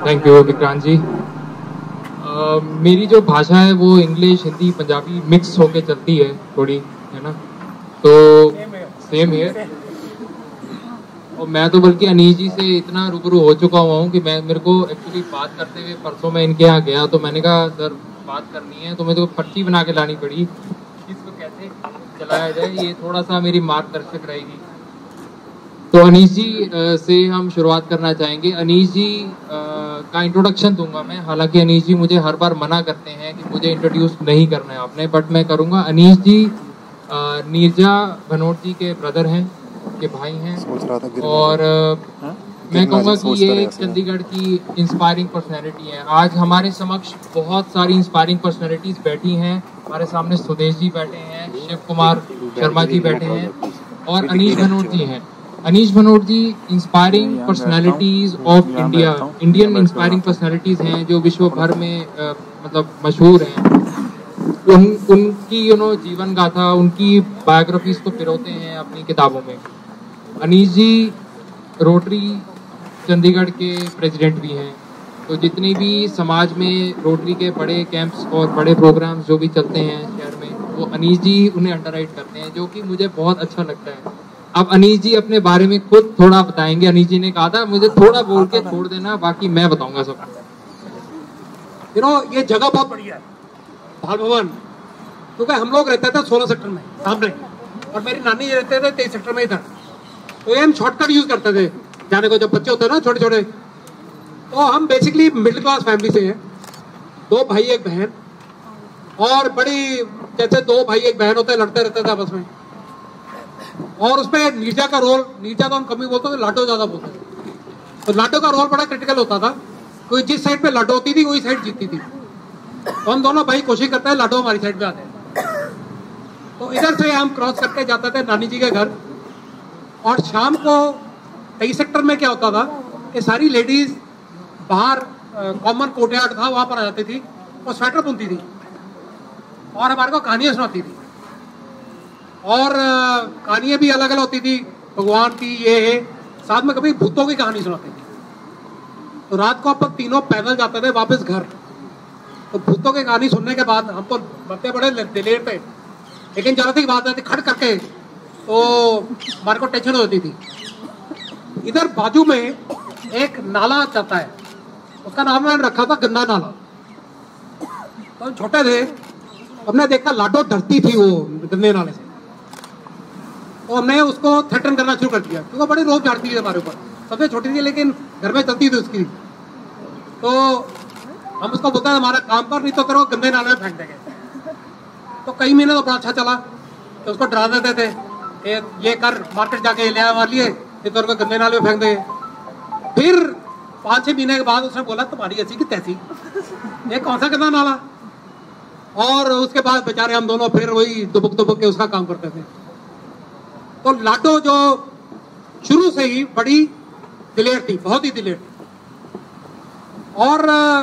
Thank you Vikrant जी। मेरी जो भाषा है वो इंग्लिश, हिंदी, पंजाबी मिक्स होके चलती है थोड़ी, है ना। तो सेम है। और मैं तो बल्कि अनीश जी से इतना रूबरू हो चुका हुआ हूँ कि मेरे को एक्चुअली बात करते हुए परसों मैं इनके यहाँ गया तो मैंने कहा सर बात करनी है, तो मेरे को पर्ची बना के लानी पड़ी इसको कैसे चलाया जाए, ये थोड़ा सा मेरी मार्गदर्शक रहेगी। तो अनीश जी से हम शुरुआत करना चाहेंगे। अनीश जी का इंट्रोडक्शन दूंगा मैं, हालांकि अनीश जी मुझे हर बार मना करते हैं कि मुझे इंट्रोड्यूस नहीं करना है आपने, बट मैं करूंगा। अनीश जी नीरजा भनोट जी के ब्रदर हैं, के भाई हैं, और मैं कहूँगा कि ये एक चंडीगढ़ की इंस्पायरिंग पर्सनैलिटी है। आज हमारे समक्ष बहुत सारी इंस्पायरिंग पर्सनैलिटीज बैठी हैं। हमारे सामने सुदेश जी बैठे हैं, शिव कुमार शर्मा जी बैठे हैं, और अनीश भनोट जी हैं। Anish Bhanot ji inspiring personalities of India, Indian inspiring personalities हैं जो विश्व भर में मतलब मशहूर हैं। उनकी जीवन गाथा, उनकी बायोग्राफीज को पिरोते हैं अपनी किताबों में। अनीश जी रोटरी चंडीगढ़ के प्रेसिडेंट भी हैं। तो जितनी भी समाज में रोटरी के बड़े कैंप्स और बड़े प्रोग्राम्स जो भी चलते हैं शहर में, वो अनीश जी उन्हें अंडरराइट करते हैं, जो कि मुझे बहुत अच्छा लगता है। अब अनीश जी अपने बारे में खुद थोड़ा बताएंगे। अनीश जी ने कहा था मुझे थोड़ा बोल के छोड़ देना, बाकी मैं बताऊंगा सब। ये जगह बहुत बढ़िया है बाल भवन, क्योंकि हम लोग रहते थे 16 सेक्टर में सामने, और मेरी नानी जी रहते थे 23 सेक्टर में इधर। तो ये हम शॉर्टकट यूज करते थे जाने को, जब बच्चे होते हैं ना छोटे छोटे। तो हम बेसिकली मिडिल क्लास फैमिली से हैं, 2 भाई 1 बहन, और बड़ी जैसे 2 भाई 1 बहन होते हैं, लड़ते रहते थे आपस में। और उसमें नीरजा का रोल, नीरजा तो हम कम ही बोलते थे, लाडो ज्यादा बोलते थे। तो लाडो का रोल बड़ा क्रिटिकल होता था, कोई जिस साइड पे लाडो होती थी वही साइड जीतती थी। तो हम दोनों भाई कोशिश करते हैं लाडो हमारी साइड पे आते हैं। तो इधर से हम क्रॉस करके जाते थे नानी जी के घर, और शाम को 23 सेक्टर में क्या होता था कि सारी लेडीज बाहर कॉमन कोर्टयार्ड था, वहां पर आ जाती थी और स्वेटर बुनती थी और हमारे को कहानियां सुनाती थी। और कहानियां भी अलग अलग होती थी, भगवान की, ये है, साथ में कभी भूतों की कहानी सुनाती थी। तो रात को अपन तीनों पैदल जाते थे वापस घर। तो भूतों की कहानी सुनने के बाद हम तो बड़े बड़े दिलेर थे, लेकिन जरा सी बात आती खट करके तो हमारे को टेंशन होती थी। इधर बाजू में एक नाला जाता है, उसका नाम मैंने रखा था गंदा नाला। तो हम छोटे थे, हमने देखा लाडो डरती थी वो गंदे नाले से। तो हमने उसको थ्रेटन करना शुरू कर दिया, क्योंकि बड़ी रोज झाड़ती थी हमारे ऊपर। सबसे छोटी थी लेकिन घर में चलती थी उसकी। तो हम उसको बोलते थे हमारा काम कर, नहीं तो तेरे को गंदे नाले में फेंक देंगे। तो कई महीने तो बड़ा अच्छा चला, तो उसको डरा देते थे, ये कर मार्केट जाके ले आया हमारे लिए, ये तेरे को गंदे नाले में फेंक देंगे। फिर 5-6 महीने के बाद उसने बोला तुम्हारी ऐसी की तैसी, ये कौन सा गंदा नाला। और उसके बाद बेचारे हम दोनों फिर वही दुबक के उसका काम करते थे। तो लाडो जो शुरू से ही बड़ी दिलेर थी, बहुत ही दिलेर थी। और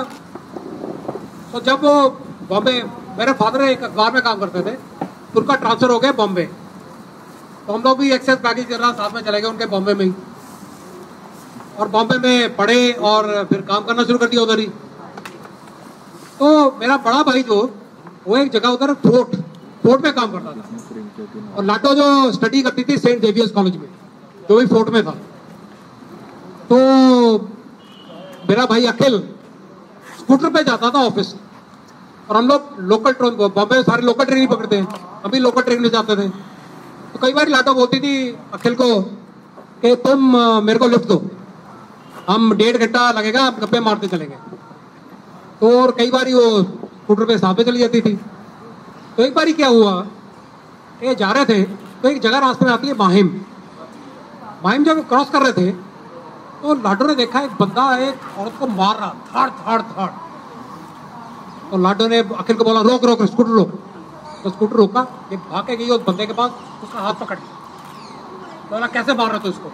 तो जब वो बॉम्बे, मेरे फादर एक अखबार में काम करते थे, तो उनका ट्रांसफर हो गया बॉम्बे। तो हम लोग भी एक्सेस पैकेज कर रहा साथ में चले गए उनके बॉम्बे में ही, और बॉम्बे में पढ़े और फिर काम करना शुरू कर दिया उधर ही। तो मेरा बड़ा भाई जो, वो एक जगह उधर फोर्ट में काम करता था, और लाडो जो स्टडी करती थी सेंट जेवियर्स कॉलेज में, जो भी फोर्ट में था। तो मेरा भाई अखिल स्कूटर पे जाता था ऑफिस, और हम लोग लोकल ट्रेन, बॉम्बे सारे लोकल ट्रेन ही पकड़ते हैं, हम भी लोकल ट्रेन में जाते थे। तो कई बार लाडो बोलती थी अखिल को कि तुम मेरे को लिफ्ट दो, हम 1.5 घंटा लगेगा, गप्पे मारते चलेंगे। तो और कई बार वो स्कूटर पे साथ में चली जाती थी। तो एक बार क्या हुआ, ये जा रहे थे तो एक जगह रास्ते में आती है माहिम जब क्रॉस कर रहे थे, तो लाडो ने देखा एक बंदा एक औरत को मार रहा थाड़। तो लाडो ने अखिल को बोला रोक स्कूटर रोक। तो स्कूटर रोका, ये भाग के गई उस बंदे के पास, उसका हाथ पकड़ लिया। बोला कैसे मार रहे थे उसको,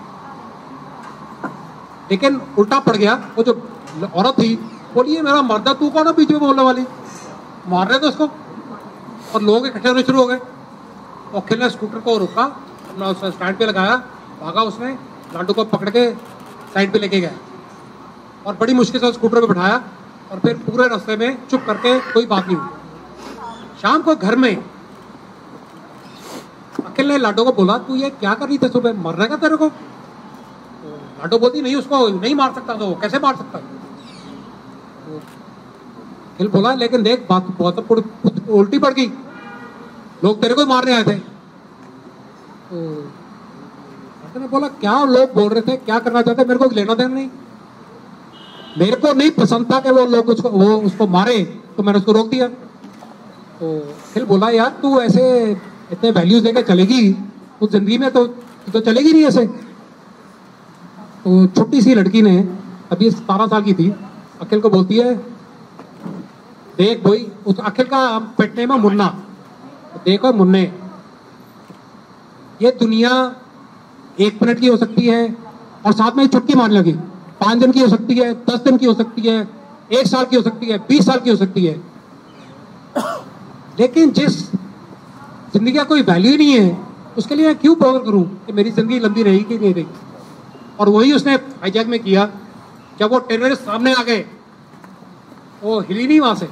लेकिन उल्टा पड़ गया। वो जो औरत थी बोली ये मेरा मर्द है, तू कौन है बीच में बोलने वाली, मार रहे थे उसको। और लोग इकट्ठे होने शुरू हो गए। तो अखिल ने स्कूटर को रोका, अपना स्टैंड पे लगाया, भागा उसने, लाडो को पकड़ के साइड पे लेके गया। और बड़ी मुश्किल से स्कूटर पे बैठाया और फिर पूरे रास्ते में चुप करके कोई बात नहीं हुई। शाम को घर में अखिल ने लाडो को बोला, तू ये क्या कर रही थी सुबह, मरने का तेरे को? तो लाडो बोलती, नहीं उसको नहीं मार सकता, तो कैसे मार सकता? तो अखिल बोला, लेकिन देख बात बहुत उल्टी पड़ गई, लोग तेरे को ही मारने आए थे। तो ने बोला, क्या लोग बोल रहे थे, क्या करना चाहते, मेरे को लेना देना नहीं, मेरे को नहीं पसंद था कि वो लोग उसको मारे, तो मैंने उसको रोक दिया। तो फिर बोला, यार तू ऐसे इतने वैल्यूज लेके चलेगी तो जिंदगी में तो चलेगी नहीं ऐसे। तो छोटी सी लड़की ने, अभी 17 साल की थी, अखिल को बोलती है, देख भाई, उस अखिल का पेट नेम है मुन्ना, देखो मुन्ने, ये दुनिया 1 मिनट की हो सकती है और साथ में चुटकी मारने लगी, 5 दिन की हो सकती है, 10 दिन की हो सकती है, 1 साल की हो सकती है, 20 साल की हो सकती है, लेकिन जिस जिंदगी का कोई वैल्यू ही नहीं है उसके लिए मैं क्यों बॉदर करूं कि मेरी जिंदगी लंबी रहेगी कि नहीं रहेगी। और वही उसने हाईजैक में किया। जब वो टेररिस्ट सामने आ गए, वो हिली नहीं वहां से।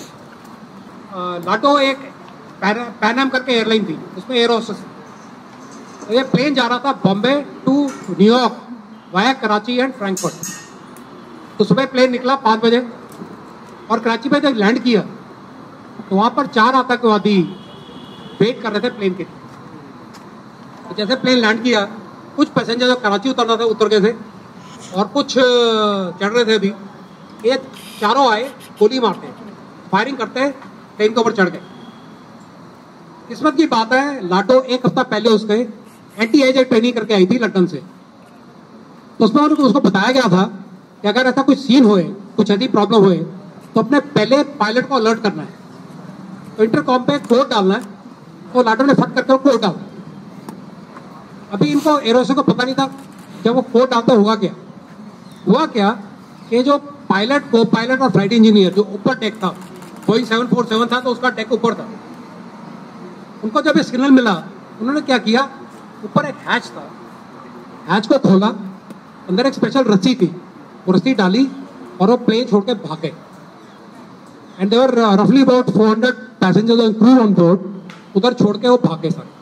लाडो एक पैन एम करके एयरलाइन थी, उसमें एयर होस्टेस, तो ये प्लेन जा रहा था Bombay to New York via Karachi and Frankfurt. तो सुबह प्लेन निकला 5 बजे और कराची पे जब लैंड किया तो वहां पर 4 आतंकवादी वेट कर रहे थे प्लेन के लिए। तो जैसे प्लेन लैंड किया, कुछ पैसेंजर जो कराची उतरना था उतर गए थे और कुछ चढ़ रहे थे अभी, ये चारों आए गोली मारते, फायरिंग करते, प्लेन के ऊपर चढ़ गए। किस्मत की बात है, लाडो 1 हफ्ता पहले उसके एंटी एजेंट ट्रेनिंग करके आई थी लंदन से। तो उसमें उसको बताया गया था कि अगर ऐसा कुछ सीन होए, कुछ ऐसी प्रॉब्लम होए, तो अपने पहले पायलट को अलर्ट करना है। तो इंटरकॉम पे कोड डालना है, तो लाडो ने फट करके कोड डाला। अभी इनको एरोसो को पता नहीं था, जब वो कोड डालता हुआ क्या कि जो पायलट, को पायलट और फ्लाइट इंजीनियर जो ऊपर डेक था, बोइंग 747 था, तो उसका डेक ऊपर था। उनको जब ये सिग्नल मिला, उन्होंने क्या किया, ऊपर एक हैच था, हैच को खोला, अंदर एक स्पेशल रस्सी थी, वो रस्सी डाली और वो प्लेन छोड़ के भाग गए। एंड देयर वर रफली about 400 passengers and crew on board, उधर छोड़ के वो भाग गए सारे।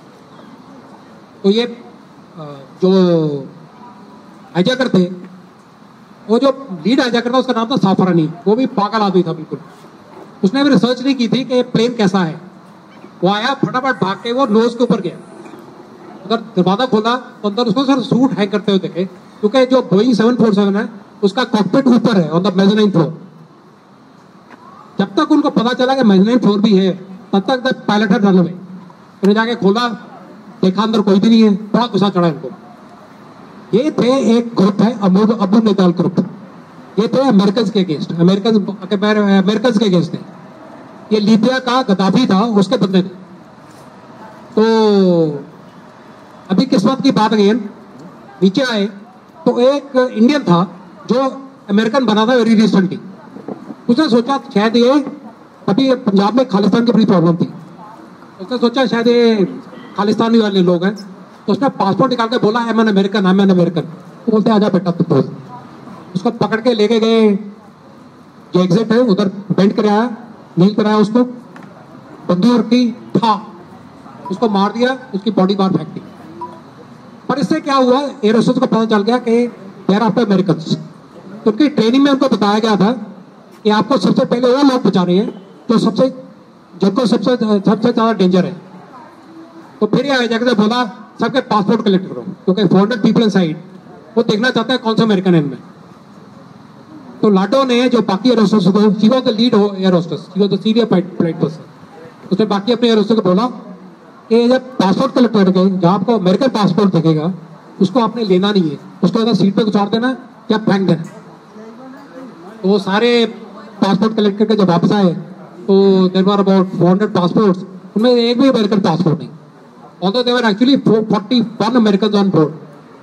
तो ये जो हाईजैकर थे, वो जो लीड हाईजैकर था उसका नाम था साफरानी, वो भी पागल आदमी था बिल्कुल। उसने भी रिसर्च नहीं की थी कि प्लेन कैसा है। वो आया, फटाफट भाग के वो नोज के ऊपर गया, उधर दरवाजा खोला तो अंदर उसको सर सूट हैंग करते हुए देखे, क्योंकि जो बोइंग 747 है उसका कॉकपिट ऊपर है ऑन द मेजनाइन फ्लोर। जब तक उनको पता चला कि मेजनाइन फ्लोर भी है, तब तक द पायलट है रनवे। उन्हें जाके खोला, देखा अंदर कोई भी नहीं है, बड़ा गुस्सा चढ़ा इनको। ये थे एक ग्रुप है अबू निदाल ग्रुप, ये थे अमेरिकन के अगेंस्ट, अमेरिकन के अगेंस्ट थे। ये लीबिया का गद्दाफी था, उसके बंदे थे। तो अभी किस्मत की बात अगेन, नीचे आए तो एक इंडियन था जो अमेरिकन बना था वेरी रिसेंटली। उसने सोचा शायद ये, अभी पंजाब में खालिस्तान की बड़ी प्रॉब्लम थी, उसने सोचा शायद ये खालिस्तानी वाले लोग हैं। तो उसने पासपोर्ट निकाल के बोला, I am an American, I am an American. तो बोलते आजा बेटा तू बोल। उसको पकड़ के लेके गए, जो एग्जिट है उधर बेंड कराया, नील कराया, उसको बंदूक रखी, था उसको मार दिया, उसकी बॉडी बाहर फेंक दी। पर इससे क्या हुआ, एयर होस्टेस को पता चल गया कि दे आर आफ्टर अमेरिकन्स। तो उनकी ट्रेनिंग में उनको बताया गया था कि आपको सबसे पहले वो लोग बचा रहे हैं तो जिनको सबसे ज्यादा डेंजर है। तो फिर ये जाकर बोला, सबके पासपोर्ट कलेक्ट करो, क्योंकि 400 पीपल इनसाइड, वो देखना चाहता है कौन सा अमेरिकन है इनमें। तो लाडो ने जो बाकी एयर होस्टेस को, she was the lead air hostess, she was the senior flight person, उसने बाकी अपने एयर होस्टेस को बोला कि जब पासपोर्ट कलेक्ट करके जहाँ आपको अमेरिकन पासपोर्ट दिखेगा, उसको आपने लेना नहीं है, उसको अगर सीट पे उतार देना या फेंक देना। तो वो सारे पासपोर्ट कलेक्ट करके जब वापस आए तो देयर वर अबाउट 400 पासपोर्ट्स, उनमें एक भी अमेरिकन पासपोर्ट नहीं, although there were actually 41 Americans on board.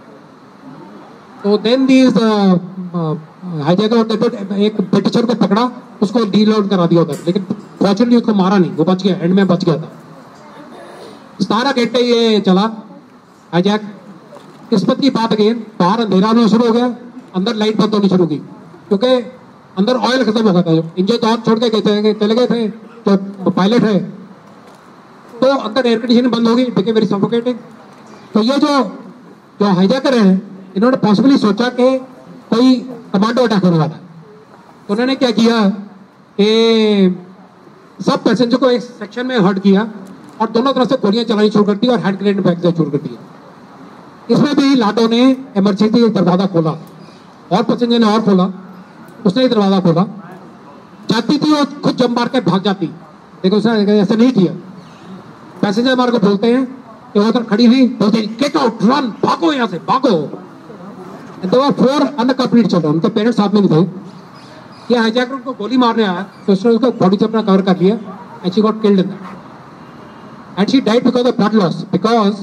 So then these hijacker एक ब्रिटिशर को पकड़ा, उसको डीलोड करा दिया उधर, लेकिन फॉर्चुनेटली उसको मारा नहीं, वो बच गया, एंड में बच गया था। 17 घंटे ये चला हाईजैक। किस्मत की बात अगेन, बाहर अंधेरा होना शुरू हो गया, अंदर लाइट बंद होनी शुरू की। क्योंकि अंदर ऑयल खत्म हो गया था, इंजन तो ऑन छोड़ के चले गए थे जो पायलट है, तो अंदर एयर कंडीशनिंग बंद होगी, बिकेम वेरी सफोकेटिंग। तो ये जो हाईजैकर हैं, इन्होंने पॉसिबली सोचा कि कोई कमांडो अटैक होने वाला है। तो उन्होंने क्या किया कि सब पैसेंजर को एक सेक्शन में हर्ट किया और दोनों तरफ से गोलियां चलानी शुरू कर दी और हैंड ग्रेनेड फेंकना शुरू कर दिया। इसमें भी लाटो ने इमरजेंसी दरवाजा खोला और पैसेंजर ने और खोला, उसने दरवाजा खोला, जाती थी और खुद जंप मार के भाग जाती, लेकिन उसने ऐसा नहीं किया। पैसेंजर हमारे को बोलते हैं कि वो उधर खड़ी हुई, बोलते गेट आउट, रन, भागो यहाँ से, भागो। दो 4 अनकम्प्लीट चिल्ड्रन, उनके पेरेंट्स साथ में नहीं थे। ये हाईजैकर उनको गोली मारने आया तो उसने उसको बॉडी से अपना कवर कर लिया and she got killed in that and she died because of blood loss, because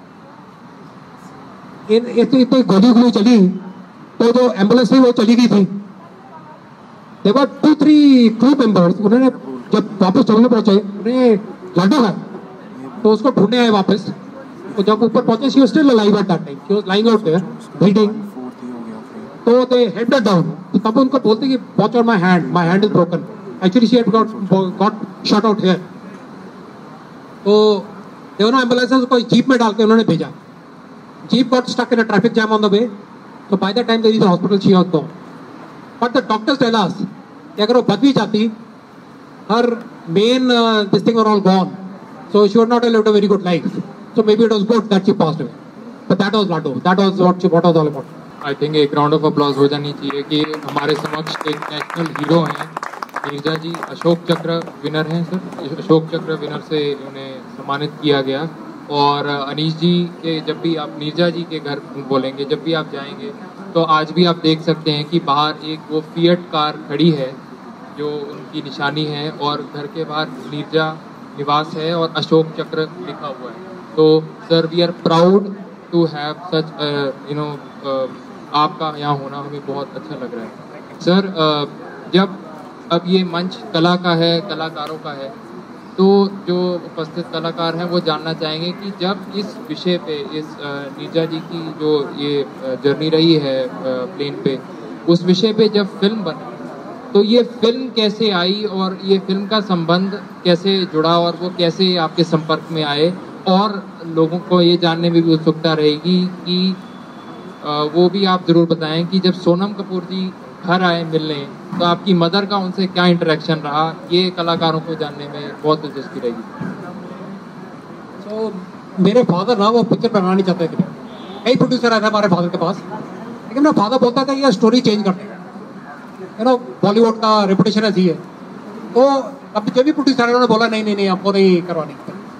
इतनी गोली चली तो जो एम्बुलेंस थी वो चली गई थी। देखो 2-3 क्रू मेंबर्स, उन्होंने जब वापस चलने पहुंचे उन्हें लाडो है तो उसको ढूंढने आए वापस। तो जब ऊपर पहुंचे she was still alive at that time, she was lying out there bleeding. तो दे हेड डाउन, तो तब उनको बोलते कि watch on my hand is broken, actually she had got shot out here. तो दोनों एम्बुलेंसेस को जीप में डाल के उन्होंने भेजा। Jeep got stuck in a traffic jam on the way, so by the time they reached the hospital she was gone. But the doctors tell us कि अगर वो बच भी जाती, her main this thing were all gone, so she would not have lived a very good life. So maybe it was good that she passed away. But that was Lado. That was what was all about. I think एक round of applause हो जानी चाहिए कि हमारे समक्ष एक national hero हैं नीरजा जी, अशोक चक्र विनर हैं सर। अशोक चक्र विनर से उन्हें सम्मानित किया गया। और अनीश जी के जब भी आप नीरजा जी के घर बोलेंगे, जब भी आप जाएंगे तो आज भी आप देख सकते हैं कि बाहर एक वो फिएट कार खड़ी है जो उनकी निशानी है और घर के बाहर नीरजा निवास है और अशोक चक्र लिखा हुआ है। तो sir we are proud to have such आपका यहाँ होना हमें बहुत अच्छा लग रहा है सर। जब अब ये मंच कला का है, कलाकारों का है, तो जो उपस्थित कलाकार हैं वो जानना चाहेंगे कि जब इस विषय पे, इस नीरजा जी की जो ये जर्नी रही है प्लेन पे, उस विषय पे जब फिल्म बनी तो ये फिल्म कैसे आई और ये फिल्म का संबंध कैसे जुड़ा और वो कैसे आपके संपर्क में आए, और लोगों को ये जानने में भी उत्सुकता रहेगी कि वो भी आप ज़रूर बताएं कि जब सोनम कपूर जी घर आए मिलने तो आपकी मदर का उनसे क्या इंटरेक्शन रहा, ये कलाकारों को जानने में बहुत दिलचस्पी रहेगी। मेरे फादर ना वो पिक्चर बनाना नहीं चाहते थे, कई प्रोड्यूसर आए थे हमारे फादर के पास, लेकिन मेरा फादर बोलता था ये स्टोरी चेंज कर देगा, बॉलीवुड का रेपुटेशन ऐसी है। तो अब जो भी प्रोड्यूसर है उन्होंने बोला नहीं आपको नहीं करवानी।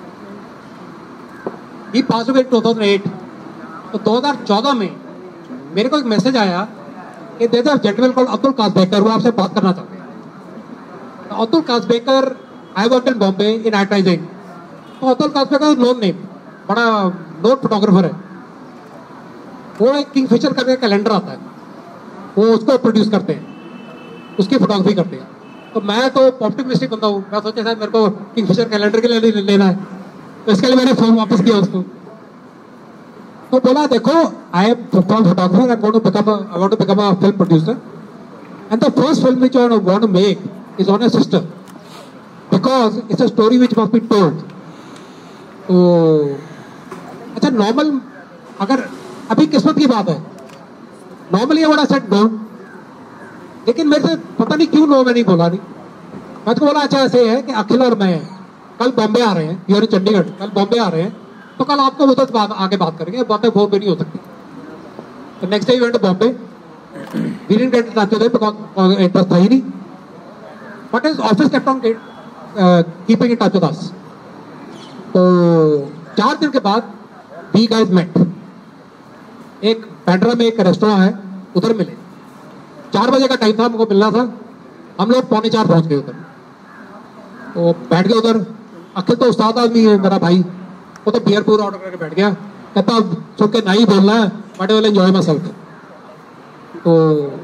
He pass away 2008। तो 2014 में मेरे को एक मैसेज आया कि there is a gentleman called Atul Kasbekar, वो आपसे बात करना चाहते हैं। Atul Kasbekar I work in Bombay in advertising. तो अतुल कासबेकर नोन नेम, बड़ा नोन फोटोग्राफर है। वो एक किंगफिशर करके कैलेंडर आता है, वो उसको प्रोड्यूस करते हैं, उसकी फोटोग्राफी करते हैं। तो मैं तो ऑप्टिमिस्टिक बंदा हूँ, मैं सोचा शायद मेरे को किंगफिशर कैलेंडर के लिए लेना है, तो इसके लिए मैंने फोन वापस किया उसको। तो बोला देखो I am photographer, I want to become a film producer and the first film which I want to make is on a sister because it's a story which must be told. तो अच्छा normal, अगर अभी किस्मत की बात है, normally बड़ा set no, लेकिन मेरे से पता नहीं क्यों नो मैं नहीं बोला। नहीं मैं तो बोला अच्छा ऐसे है कि अखिल और मैं कल बॉम्बे आ रहे हैं, यूर चंडीगढ़, कल बॉम्बे आ रहे हैं, तो कल आपको उधर आके बात करेंगे, बातें फोन पे नहीं हो सकती। तो next day went to Bombay, we didn't get in touch with him because interest था ही नहीं, but his office kept on keeping in touch with us. तो 4 दिन के बाद वी गाइस मेट, एक बैंड्रा में एक रेस्टोरेंट है, उधर मिले। 4 बजे का टाइम था, हमको मिलना था, हम लोग 3:45 पहुंच गए उधर। तो बैठ गए उधर। अखिल तो उस्ताद आदमी है मेरा भाई, वो तो बियर पूरा ऑर्डर करके बैठ गया, कहता अब सुन के नहीं बोलना है, but I will enjoy myself. तो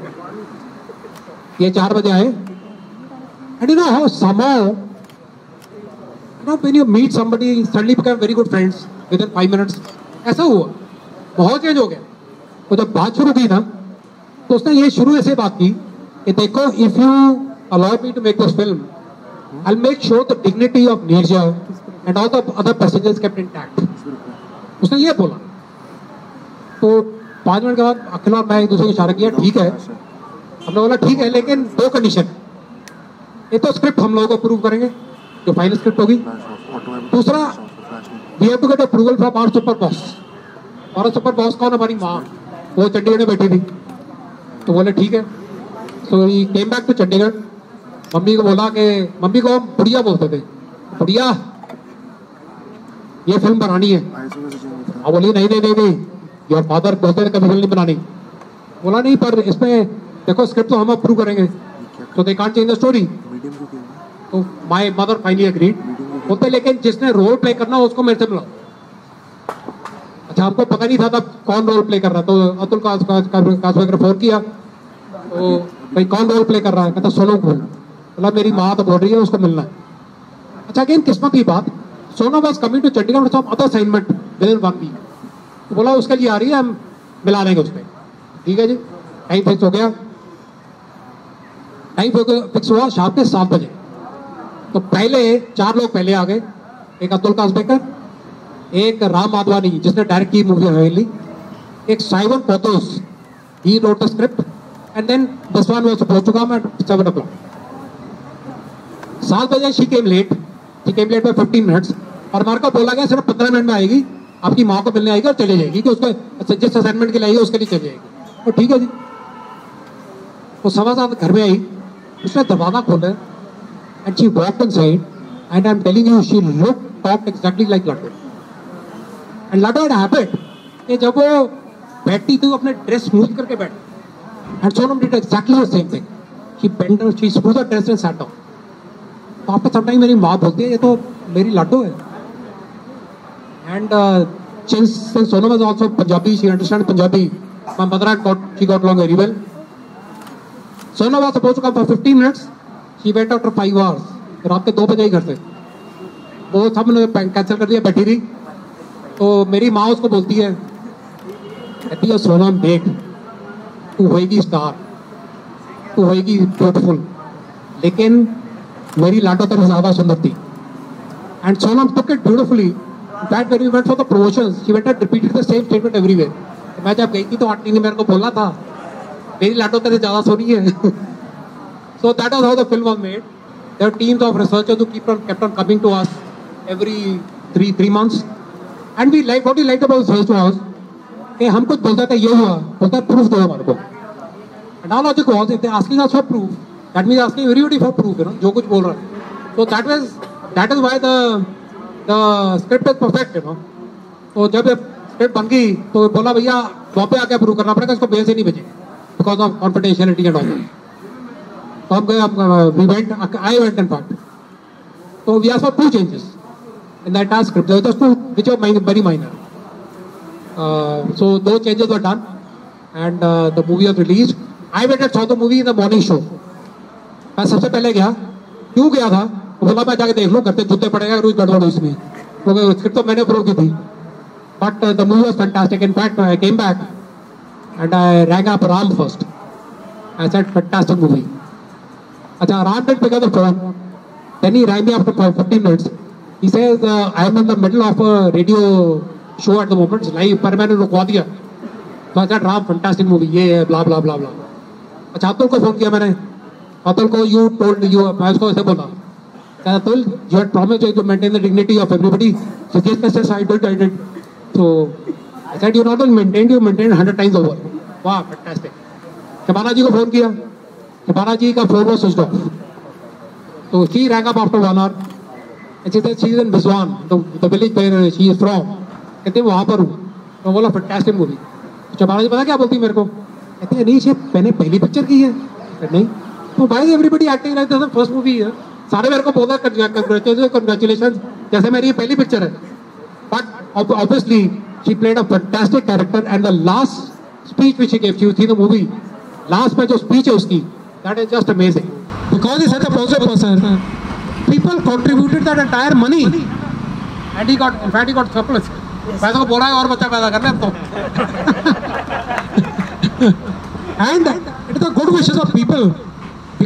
ये 4 बजे आए and you know how somehow when you meet somebody suddenly become very good friends within 5 minutes. ऐसा हुआ, बहुत चेंज हो गया। तो जब बात शुरू की ना तो उसने ये शुरू ऐसे बात की कि देखो if you allow me to make this film, I'll make sure the dignity of Neerja and all the other passengers kept intact. उसने ये बोला। तो 5 मिनट के बाद अखिल और मैं एक दूसरे को इशारा किया, ठीक है। हमने बोला ठीक है, लेकिन 2 कंडीशन। ये तो स्क्रिप्ट हम लोगों को अप्रूव करेंगे, जो फाइनल स्क्रिप्ट होगी। दूसरा, we have to get approval from our super boss. और सुपर बॉस कौन? हमारी माँ, वो चंडीगढ़ में बैठी थी। तो बोले ठीक है। So he came back to Chandigarh. Mummy को बोला कि मम्मी को हम बुढ़िया बोलते थे, बुढ़िया ये फिल्म बनानी है। अब बोली नहीं नहीं नहीं नहीं, योर फादर बोलते थे कभी फिल्म नहीं बनानी। बोला नहीं, पर इसमें देखो स्क्रिप्ट तो हम अप्रूव करेंगे, तो they can't change the story. तो माय मदर फाइनली एग्रीड। बोलते लेकिन जिसने रोल प्ले करना उसको मेरे से मिलाओ। अच्छा, हमको पता नहीं था तब कौन रोल प्ले कर रहा। तो अतुल कासवेकर फोन किया, तो भाई कौन रोल प्ले कर रहा है? कहता सोनम कपूर। मतलब मेरी माँ तो बोल रही है उसको मिलना है। अच्छा, अगेन किस्मत की बात, Sonam was coming to Chandigarh for some other assignment within 1 week. तो बोला उसके लिए आ रही है, हम मिला लेंगे उसमें। ठीक है जी, टाइम फिक्स हो गया। टाइम फिक्स हुआ शाम के 7 बजे। तो पहले 4 लोग पहले आ गए। एक अतुल कासवेकर, एक राम माधवानी जिसने डायरेक्ट की मूवी हवेली, एक Simon Pothos, he wrote the script, and then this one was supposed to come at 7 o'clock. 7 बजे she came late by 15 minutes. और हमारे को बोला गया सिर्फ 15 मिनट में आएगी, आपकी माँ को मिलने आएगी और चले जाएगी, कि उसको जिस असाइनमेंट के लिए आई है उसके लिए चले जाएगी। तो ठीक है जी। वो 7:15 घर में आई, उसने दरवाजा खोला and she walked inside, and I am telling you she talked exactly like Laddu. And Laddu had habit कि जब वो बैठती थी वो अपने ड्रेस स्मूथ करके बैठती। And Sonam did exactly the same thing. She bent down, she smooth the dress and sat down. तो आपको समटाइम मेरी माँ बोलती है ये तो मेरी लड्डू है। And since Sonam is also Punjabi, she understands Punjabi. My mother she got along very well. Sonam was supposed to come for 15 minutes. She went after 5 hours. रात के 2 बजे ही घर से। वो सबने कैंसिल कर दिया, बैठी रही। तो मेरी माँ उसको बोलती है, कहती है सोनम देख, तू होएगी स्टार, तू होएगी ब्यूटीफुल, लेकिन मेरी लाडो तेरे ज्यादा सुंदर थी। And Sonam took it beautifully. In fact, when we went for the promotions, she went and repeated the same statement everywhere. तो मैं जब गई थी तो आंटी ने मेरे को बोला था, मेरी लाडो तेरे ज्यादा सोनी है। So that was how the film was made. There were teams of researchers who kept on coming to us every three months. And we like what we liked about Face to House. कि हम कुछ बोलते थे ये हुआ, बोलता है proof दो हमारे को। And our logic was if they asking us for proof, that means asking everybody for proof, you know, जो कुछ बोल रहा है। So that is why the script is perfect, you know. तो जब स्क्रिप्ट बन गई तो बोला भैया वहाँ पे आके अप्रूव करना पड़ेगा, इसको बेल से नहीं बचे because of confidentiality and all. तो हम गए, आई वेंट इन फैक्ट। तो we asked for 2 changes in the entire script. There were just 2 which were very minor. So those changes were done and the movie was released. I went and saw the movie in the morning show. मैं सबसे पहले गया। क्यों गया था? तो बोला मैं जाके देख लो, करते जूते पड़ेगा रोज गड़बड़ इसमें, क्योंकि स्क्रिप्ट तो मैंने अप्रूव की थी। But the movie was fantastic. In fact I came back and I rang up Ram first. I said fantastic movie. अच्छा, Ram did pick up the phone, then he rang me after 15 minutes. He says I am in the middle of a radio show at the moment, live, पर मैंने रुकवा दिया। तो I said Ram fantastic movie, ये है ब्ला ब्ला ब्ला ब्ला। अच्छा, अतुल को फोन किया मैंने। अतुल को यू टोल्ड यू, मैं उसको ऐसे बोला, Atul, you had promised to maintain the dignity of everybody. So yes, I did. So I said, you not only maintained, you maintained 100 times over. Wow, fantastic. Shabana ji को phone किया, Shabana ji का phone was switched off. So she rang up after 1 hour. And she said she is in Biswan, the village where she is from. कहते वहाँ पर हूँ। तो बोला fantastic movie. Shabana जी पता क्या बोलती मेरे को? कहती है नहीं, मैंने पहली पिक्चर की है। नहीं, तो why is everybody acting like this is the first movie है? सारे मेरे को बोला कंग्रेचुलेशन, जैसे मेरी पहली पिक्चर है। But obviously she played a fantastic character and the last speech which she give, she थी द मूवी, लास्ट में जो स्पीच है उसकी, that is just amazing because he is such a positive person. People contributed that entire money and he got, in fact he got surplus. मैं तो बोला है और बच्चा पैदा करना है तो। And it is the good wishes of people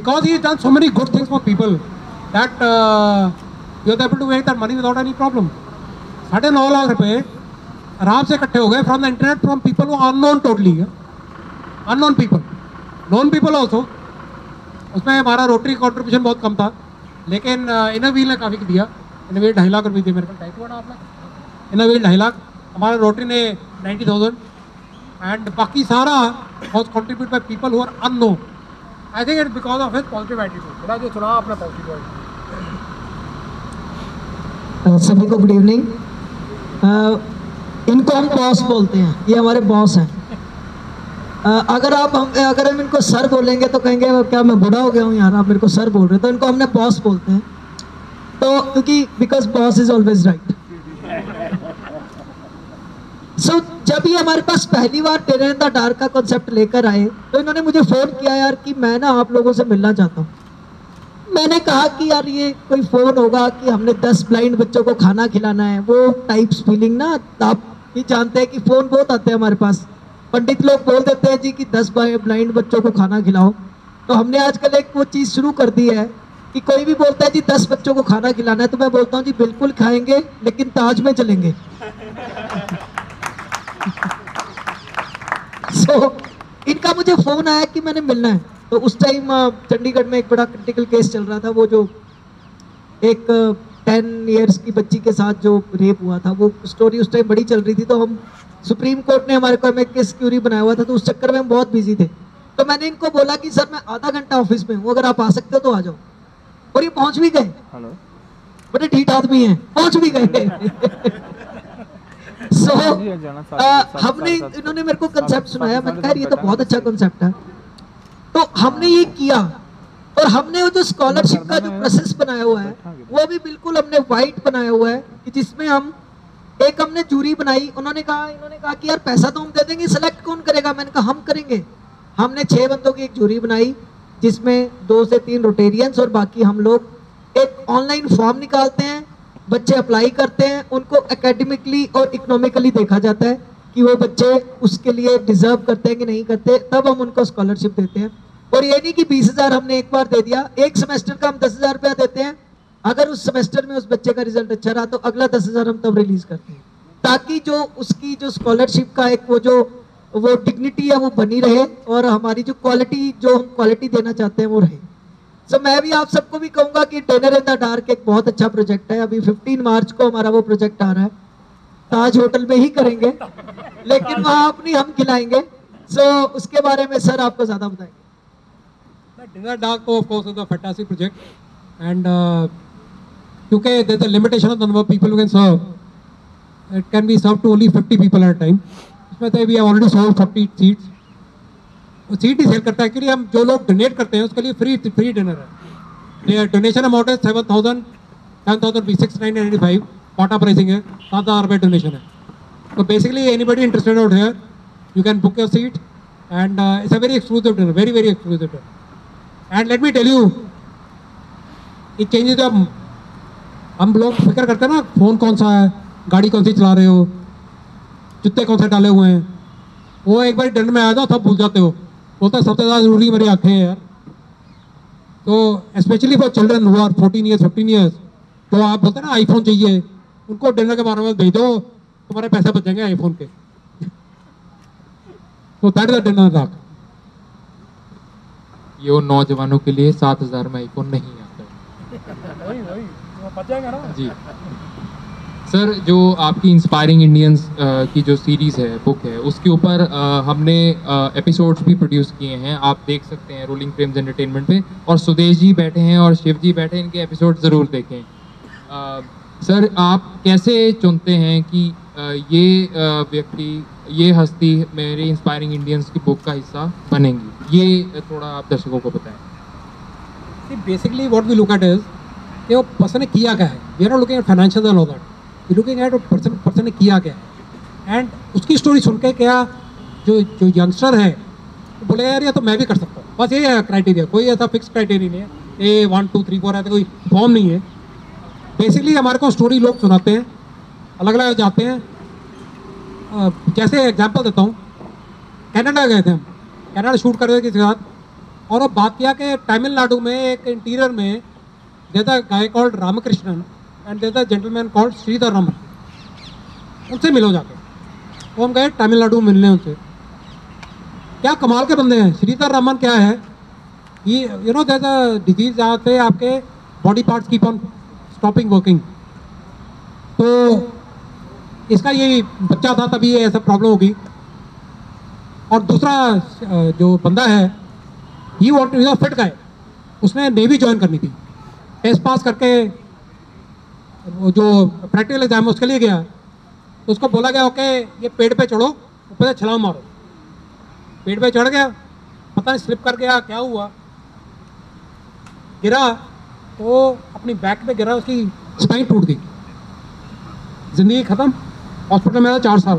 because he has done so many good things for people that you are able to make that money without any problem. 9.5 lakh रुपए आराम से इकट्ठे हो गए from the internet, from people वो unknown, totally unknown people, known people also. उसमें हमारा rotary contribution बहुत कम था, लेकिन इनोव्हील ने काफ़ी दिया. इनोव्हील 2.5 लाख रुपये दिए मेरे को, टाइप हुआ ना आपने. इनोव्हील 2.5 लाख, हमारा रोटरी ने 90,000, एंड बाकी सारा was contribute by people who are unknown. I think it because of his positive attitude. बड़ा जो चुनाव अपना पॉजिटिव एटीट्यूड. सभी को गुड इवनिंग. इनको हम बॉस बोलते हैं, ये हमारे बॉस हैं. अगर हम इनको सर बोलेंगे तो कहेंगे क्या मैं बूढ़ा हो गया हूँ यार, आप मेरे को सर बोल रहे. तो इनको हमने बॉस बोलते हैं, तो क्योंकि because boss is always right. So जब ये हमारे पास पहली बार टेरर इन द डार्क का कॉन्सेप्ट लेकर आए, तो इन्होंने मुझे फ़ोन किया यार कि मैं ना आप लोगों से मिलना चाहता हूँ. मैंने कहा कि यार ये कोई फ़ोन होगा कि हमने 10 ब्लाइंड बच्चों को खाना खिलाना है, वो टाइप्स फीलिंग ना. आप भी जानते हैं कि फ़ोन बहुत आते हैं हमारे पास. पंडित लोग बोल देते हैं जी कि 10 ब्लाइंड बच्चों को खाना खिलाओ. तो हमने आजकल एक वो चीज़ शुरू कर दी है कि कोई भी बोलता है जी 10 बच्चों को खाना खिलाना है, तो मैं बोलता हूँ जी बिल्कुल खाएंगे, लेकिन ताज में चलेंगे. सो इनका मुझे फ़ोन आया कि मैंने मिलना है. तो उस टाइम चंडीगढ़ में एक बड़ा क्रिटिकल केस चल रहा था. वो जो एक 10 इयर्स की बच्ची के साथ जो रेप हुआ था, वो स्टोरी उस टाइम बड़ी चल रही थी. तो हम सुप्रीम कोर्ट ने हमारे को एमएस क्यूरी बनाया हुआ था, तो उस चक्कर में हम बहुत बिजी थे. तो मैंने इनको बोला कि सर मैं आधा घंटा ऑफिस में हूँ, अगर आप आ सकते हो तो आ जाओ. और ये पहुंच भी गए. बड़े ठीक आदमी हैं, पहुंच भी गए. सो हमने इन्होंने मेरे को कंसेप्ट सुनाया. मैंने कहा ये तो बहुत अच्छा कंसेप्ट है. तो हमने ये किया, और हमने वो जो स्कॉलरशिप का जो प्रोसेस बनाया हुआ है वो भी बिल्कुल हमने वाइट बनाया हुआ है, कि जिसमें हमने जूरी बनाई. इन्होंने कहा कि यार पैसा तो हम दे देंगे, सेलेक्ट कौन करेगा. मैंने कहा हम करेंगे. हमने 6 बंदों की एक जूरी बनाई, जिसमें 2 से 3 रोटेरियंस और बाकी हम लोग. एक ऑनलाइन फॉर्म निकालते हैं, बच्चे अप्लाई करते हैं, उनको एकेडमिकली और इकोनॉमिकली देखा जाता है कि वो बच्चे उसके लिए डिजर्व करते हैं कि नहीं करते, तब हम उनको स्कॉलरशिप देते हैं. और ये नहीं कि 20,000 हमने एक बार दे दिया. एक सेमेस्टर का हम 10,000 रुपया देते हैं. अगर उस सेमेस्टर में उस बच्चे का रिजल्ट अच्छा रहा तो अगला 10,000 हम तब रिलीज करते हैं, ताकि जो उसकी जो स्कॉलरशिप का एक वो डिग्निटी है वो बनी रहे, और हमारी जो हम क्वालिटी देना चाहते हैं वो रहे. सो मैं भी आप सबको भी कहूंगा कि टेरर इन द डार्क एक बहुत अच्छा प्रोजेक्ट है. अभी 15 मार्च को हमारा वो प्रोजेक्ट आ रहा है. ताज होटल में ही करेंगे, लेकिन वहाँ अपनी हम खिलाएंगे. सो उसके बारे में सर आपको ज्यादा बताएंगे. Dinner Dark of course is a fantastic project, and क्योंकि there's a limitation of the number of people who can serve. It can be served to only 50 people at a time. इसमें तो we have already sold 40 seats. वो seat ही sell करता है. Actually हम जो लोग डोनेट करते हैं उसके लिए फ्री डिनर है. डोनेशन अमाउंट है 7,695. क्वाटा प्राइसिंग है, 7,000 रुपये डोनेशन है. तो basically anybody interested out here you can book your seat, and it's a very exclusive dinner, very very exclusive dinner. And let me tell you, it changes. जब हम लोग फिक्र करते हैं ना, फ़ोन कौन सा है, गाड़ी कौन सी चला रहे हो, जूते कौन से डाले हुए हैं, वो एक बार डिनर में आ जाओ सब भूल जाते हो. बोलता है सबसे ज़्यादा ज़रूरी मेरी आँखें हैं यार. तो specially for children who are 14 years 15 years, तो आप बोलते हैं ना आईफोन चाहिए, उनको डिनर के बारे में भेज दो, तुम्हारे पैसे बच जाएंगे आईफोन के. तो that is the dinner dark. ये वो नौजवानों के लिए 7,000 में आईफोन नहीं आता है. वही बच जाएगा ना जी. सर, जो आपकी इंस्पायरिंग इंडियंस की जो सीरीज़ है, बुक है, उसके ऊपर हमने एपिसोड्स भी प्रोड्यूस किए हैं. आप देख सकते हैं रोलिंग फ्रेम्स एंटरटेनमेंट पे. और सुदेश जी बैठे हैं और शिव जी बैठे हैं, इनके एपिसोड ज़रूर देखें. सर, आप कैसे चुनते हैं कि ये व्यक्ति, ये हस्ती मेरी इंस्पायरिंग इंडियंस की बुक का हिस्सा बनेंगी? ये थोड़ा आप दर्शकों को बताएं. Basically what we look at is कि वो पर्सन ने किया क्या है. We are not looking at financial and all that. We looking at person ने किया क्या है, एंड उसकी स्टोरी सुन के क्या जो यंगस्टर है तो बोले यार ये तो मैं भी कर सकता हूँ. बस ये है क्राइटेरिया. कोई ऐसा फिक्स क्राइटेरिया नहीं है, ए 1 2 3 4 ऐसा कोई फॉर्म नहीं है. बेसिकली हमारे को स्टोरी लोग सुनाते हैं, अलग अलग जाते हैं. जैसे एग्जांपल देता हूँ, कनाडा गए थे हम. कनाडा शूट कर रहे थे किसी के साथ. और अब बात किया कि तमिलनाडु में एक इंटीरियर में there a guy called Ramakrishnan and there a gentleman called Sridhar Raman, उनसे मिलो जाके। तो हम गए तमिलनाडु में मिलने उनसे। क्या कमाल के बंदे हैं। श्रीधर रमन क्या है, ये you know there a disease जहाँ से आपके body parts keep on stopping working. तो इसका ये बच्चा था तभी ये ऐसा प्रॉब्लम होगी। और दूसरा जो बंदा है he want to fit guy, उसने नेवी ज्वाइन करनी थी, टेस्ट पास करके वो जो प्रैक्टिकल एग्जाम है उसके लिए गया। तो उसको बोला गया ओके ये पेड़ पे चढ़ो, ऊपर से छलांग मारो। पेड़ पे चढ़ गया, पता नहीं स्लिप कर गया क्या हुआ, गिरा तो अपनी बैक पे गिरा, उसकी स्पाइन टूट गई, जिंदगी खत्म। हॉस्पिटल में रहा 4 साल।